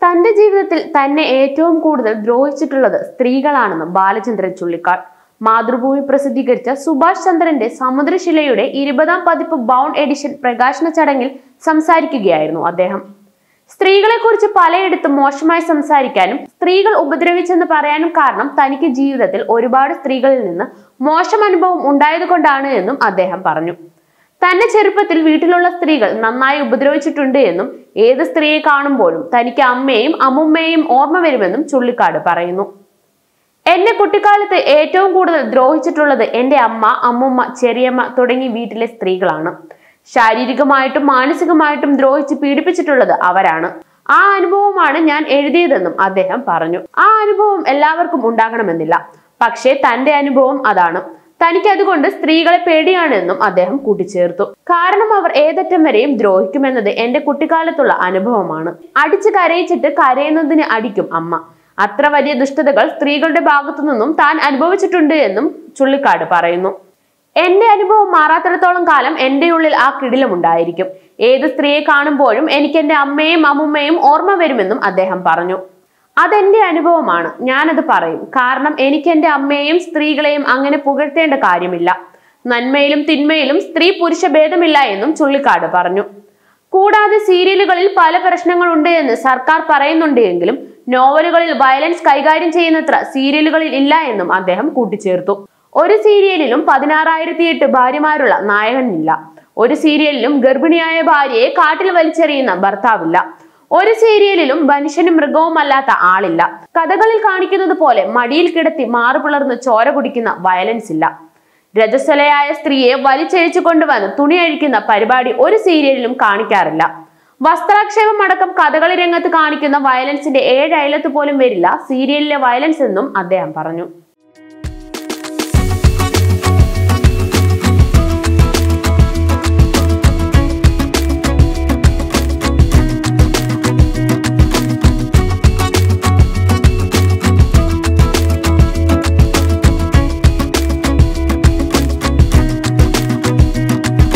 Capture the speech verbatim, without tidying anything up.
തന്റെ ജീവിതത്തിൽ തന്നെ ഏറ്റവും കൂടുതൽ ദ്രോഹിച്ചിട്ടുള്ളത് സ്ത്രീകളാണെന്ന് ബാലചന്ദ്രൻ ചുള്ളിക്കാട്. മാതൃഭൂമി പ്രസിദ്ധീകരിച്ച സുഭാഷ് ചന്ദ്രന്റെ സമുദ്രശിലയുടെ ഇരുപതാം പതിപ്പ് ബൗണ്ട് എഡിഷൻ പ്രകാശന ചടങ്ങിൽ സംസാരിക്കുകയായിരുന്നു അദ്ദേഹം. സ്ത്രീകളെ കുറിച്ച് പലയിടത്തും മോശമായി സംസാരിക്കാനും സ്ത്രീകൾ ഉപദ്രവിച്ചെന്ന് പറയാനും കാരണം തനിക്ക് ജീവിതത്തിൽ ഒരുപാട് സ്ത്രീകളിൽ നിന്ന് മോശം അനുഭവം ഉണ്ടായതുകൊണ്ടാണ് എന്നും അദ്ദേഹം പറഞ്ഞു. തന്നെ ചെറുപ്പത്തിൽ വീട്ടിലുള്ള സ്ത്രീകൾ നന്നായി ഉപദ്രവിച്ചിട്ടുണ്ട് എന്നും ഏത് സ്ത്രീയെ കാണുമ്പോഴും തനിക്ക് അമ്മയെയും അമ്മുമ്മയെയും ഓർമ്മ വരുമെന്നും ചുള്ളിക്കാട് പറയുന്നു. എന്നെ കുട്ടിക്കാലത്ത് ഏറ്റവും കൂടുതൽ ദ്രോഹിച്ചിട്ടുള്ളത് എന്റെ അമ്മ, അമ്മുമ്മ, ചെറിയമ്മ തുടങ്ങി വീട്ടിലെ സ്ത്രീകളാണ്. ശാരീരികമായിട്ടും മാനസികമായിട്ടും ദ്രോഹിച്ച് പീഡിപ്പിച്ചിട്ടുള്ളത് അവരാണ്. ആ അനുഭവമാണ് ഞാൻ എഴുതിയതെന്നും അദ്ദേഹം പറഞ്ഞു. ആ അനുഭവം എല്ലാവർക്കും ഉണ്ടാകണമെന്നില്ല, പക്ഷേ തന്റെ അനുഭവം അതാണ്. തനിക്ക് അതുകൊണ്ട് സ്ത്രീകളെ പേടിയാണെന്നും അദ്ദേഹം കൂട്ടിച്ചേർത്തു. കാരണം അവർ ഏതറ്റം വരെയും ദ്രോഹിക്കുമെന്നത് എന്റെ കുട്ടിക്കാലത്തുള്ള അനുഭവമാണ്. അടിച്ച് കരയിച്ചിട്ട് കരയുന്നതിന് അടിക്കും അമ്മ. അത്ര വലിയ ദുഷ്ടതകൾ സ്ത്രീകളുടെ ഭാഗത്തു നിന്നും താൻ അനുഭവിച്ചിട്ടുണ്ട് എന്നും ചുള്ളിക്കാട് പറയുന്നു. എന്റെ അനുഭവം മാറാത്തിടത്തോളം കാലം എന്റെ ഉള്ളിൽ ആ കിടിലം ഉണ്ടായിരിക്കും. ഏത് സ്ത്രീയെ കാണുമ്പോഴും എനിക്ക് എന്റെ അമ്മയും അമ്മുമ്മയും ഓർമ്മ വരുമെന്നും അദ്ദേഹം പറഞ്ഞു. അതെന്റെ അനുഭവമാണ്, ഞാനത് പറയും. കാരണം എനിക്ക് എന്റെ അമ്മയെയും സ്ത്രീകളെയും അങ്ങനെ പുകഴ്ത്തേണ്ട കാര്യമില്ല. നന്മയിലും തിന്മയിലും സ്ത്രീ പുരുഷ ഭേദമില്ല എന്നും ചുള്ളിക്കാട് പറഞ്ഞു. കൂടാതെ സീരിയലുകളിൽ പല പ്രശ്നങ്ങളുണ്ട് എന്ന് സർക്കാർ പറയുന്നുണ്ട് എങ്കിലും നോവലുകളിൽ വയലൻസ് കൈകാര്യം ചെയ്യുന്നത്ര സീരിയലുകളിൽ ഇല്ല എന്നും അദ്ദേഹം കൂട്ടിച്ചേർത്തു. ഒരു സീരിയലിലും പതിനാറായിരത്തി എട്ട് ഭാര്യമാരുള്ള നായകനില്ല. ഒരു സീരിയലിലും ഗർഭിണിയായ ഭാര്യയെ കാട്ടിൽ വലിച്ചെറിയുന്ന ഭർത്താവില്ല. ഒരു സീരിയലിലും മനുഷ്യനും മൃഗവുമല്ലാത്ത ആളില്ല. കഥകളിൽ കാണിക്കുന്നത് പോലെ മടിയിൽ കിടത്തി മാറു പിളർന്ന് ചോര കുടിക്കുന്ന വയലൻസ് ഇല്ല. രജസ്വലയായ സ്ത്രീയെ വലിച്ചഴിച്ചു കൊണ്ടുവന്ന് തുണി അഴിക്കുന്ന പരിപാടി ഒരു സീരിയലിലും കാണിക്കാറില്ല. വസ്ത്രാക്ഷേപം അടക്കം കഥകളി രംഗത്ത് കാണിക്കുന്ന വയലൻസിന്റെ ഏഴ് അയലത്ത് പോലും വരില്ല സീരിയലിലെ വയലൻസ് എന്നും അദ്ദേഹം പറഞ്ഞു.